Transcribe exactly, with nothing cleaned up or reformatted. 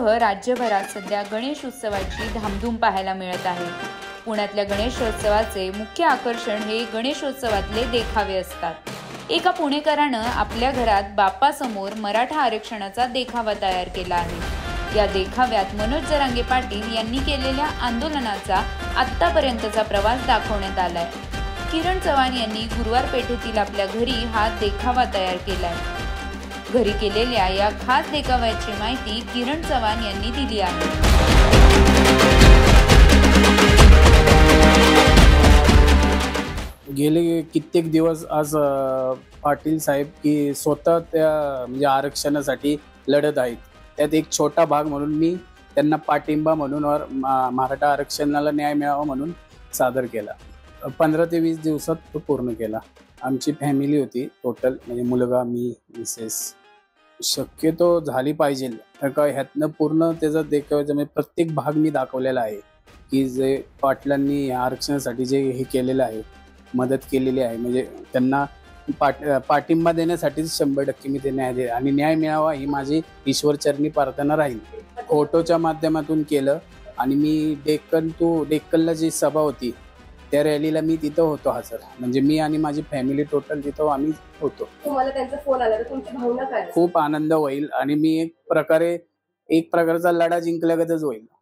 पुण्यासह राज्यभरात सध्या गणेश उत्सवाची धामधूम पाहायला मिळत आहे। पुण्यातल्या गणेशोत्सवाचे मुख्य आकर्षण हे गणेशोत्सवातले देखावे असतात। एका पुणेकरानं आपल्या घरात बाप्पासमोर मराठा आरक्षणाचा देखावा तयार केला आहे। या देखाव्यात मनोज जरांगे पाटील यांनी केलेल्या आंदोलनाचा आत्तापर्यंतचा प्रवास दाखवण्यात आलाय। किरण चव्हाण यांनी गुरुवार पेठेतील आपल्या घरी हा देखावा तयार केलाय। घरी केलेल्या या खास देखाव्याची माहिती किरण चव्हाण यांनी दिली आहे। गेले कित्येक दिवस आज पाटील साहेब की स्वतः त्या म्हणजे आरक्षणासाठी लढत आहेत। त्यात एक छोटा भाग म्हणून मी त्यांना पाठिंबा म्हणून और मराठा आरक्षणाला न्याय मिळावा म्हणून सादर केला। पंधरा ते वीस दिवसात तो पूर्ण केला। आमची फॅमिली होती टोटल, म्हणजे मुलगा, मी, मिसेस। शक्यतो झाली पाहिजे का ह्यातनं पूर्ण त्याचा देखाव्याचा म्हणजे प्रत्येक भाग मी दाखवलेला आहे की जे पाटलांनी आरक्षणासाठी जे हे केलेलं आहे, मदत केलेली आहे, म्हणजे त्यांना पाठ पाठिंबा देण्यासाठीच शंभर टक्के मी ते न्याय दे आणि न्याय मिळावा ही माझी ईश्वरचरणी प्रार्थना राहील। फोटोच्या माध्यमातून केलं आणि मी डेक्कन टू डेक्कनला जी सभा होती त्या रॅलीला मी तिथं होतो हजर, म्हणजे मी आणि माझी फॅमिली टोटल तिथं आम्ही होतो। तुम्हाला त्यांचा फोन आला तर तुमची भावना काय? खूप आनंद होईल आणि मी एक प्रकारे एक प्रकारचा लढा जिंकल्यागतच होईल।